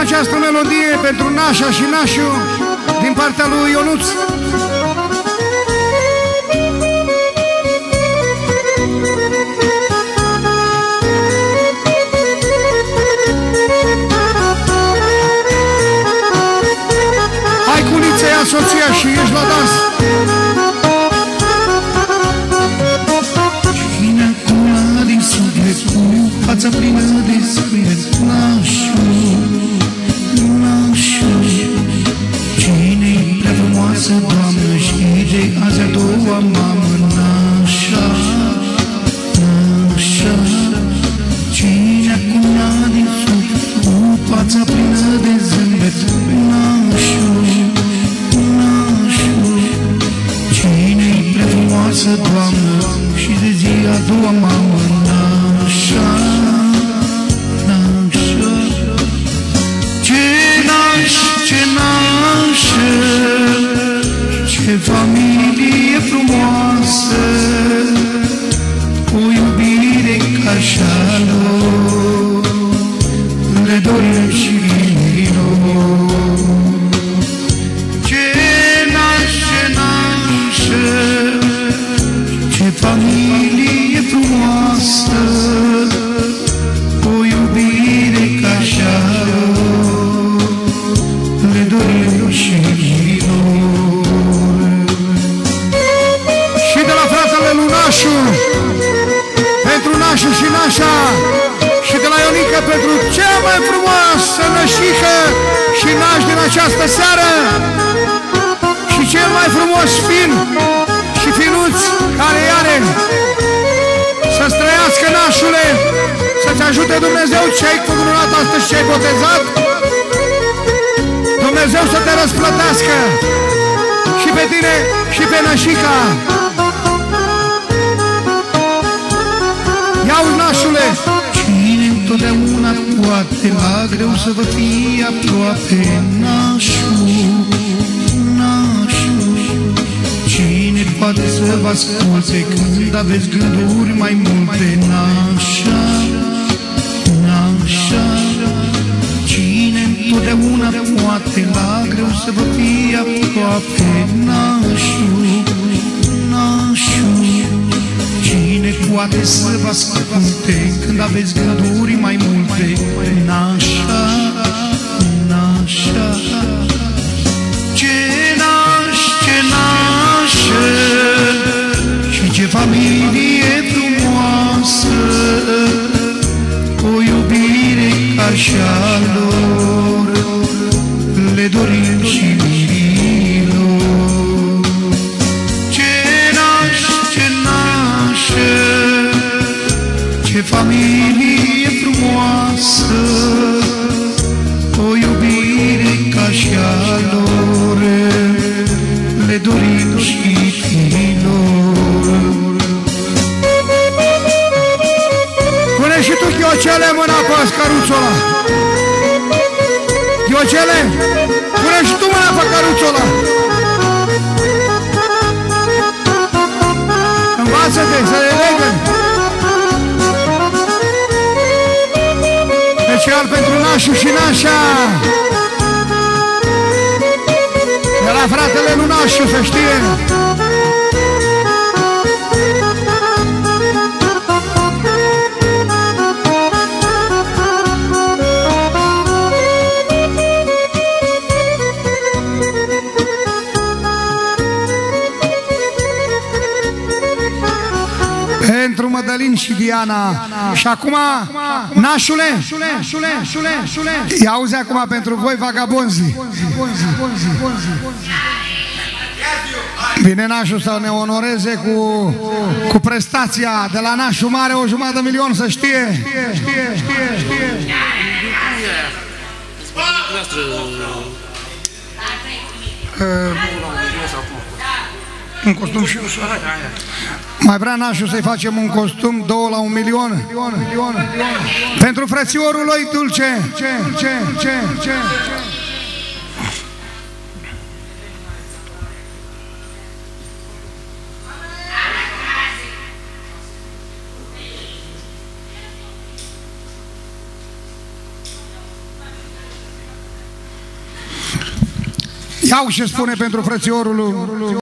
această melodie pentru Nașa și Nașu din partea lui Ionuț. Hai Culiță, ia soția și ești la dans. Cine acum din suflet cu fața plină de suflet, Nașu, Nașu. Cine-i prea frumoasă, Doamnă, și de azi a doua mamă, Nașa, Nașa. Cine acum din suflet cu fața plină de zâmbet, Nașu, Nașu. Cine-i prea frumoasă, Doamnă, și de zi a doua mamă, Nașa, Nașa. Ce naș, ce nașă, ce familie frumoasă, o iubire ca așa lor, le dorim și lor. Ce naș, ce nașă, ce familie frumoasă, o iubire ca așa lor, le dorim și lor. Și de la fratele lui Nașu pentru Nașu și Nașa, și de la Ionica pentru cea mai frumoasă nășică și naș din această seară, și cel mai frumos fin și finuț care are. Să-ți trăiască, Nașule, să-ți ajute Dumnezeu ce-ai cununat astăzi, ce-ai botezat, Dumnezeu să te răsplătească și pe tine și pe nășica. Ia-uzi, Nașule! Cine întotdeauna poate la greu să vă fie aproape, Nașu, Nașu. Cine poate să vă asculte când aveți gânduri mai multe, Nașa, Nașa. Cine întotdeauna poate la greu să vă fie aproape, Nașu, Nașu. Cine poate să vă asculte când aveți gânduri mai multe, Nașa, Nașa. Ce naș, ce nașă, și ce familie frumoasă, o iubire ca așa lor, le dorim și mirilor. Ce naș, ce nașă, ce familie frumoasă, o iubire ca așa lor, le dorim și fiilor. Pune și tu, Ghiocele, mâna pe scăruțul ăla. Ghiocele, pune și tu mâna pe căruțul ăla. Învață-te să le legă. Special pentru Nașu și Nașa. De la fratele lui Nașu, să știe. Pentru Mădălin și Diana. Și acum, Nașule, ia auzi acum pentru voi, vagabonzii. Vine Nașu să ne onoreze cu prestația de la Nașu Mare, 1.500.000, să știe. Un costum și mai vrea Nașu să-i facem un costum 2 la 1.000.000 pentru frățiorul lui Dulce. Iau și spune pentru frățiorul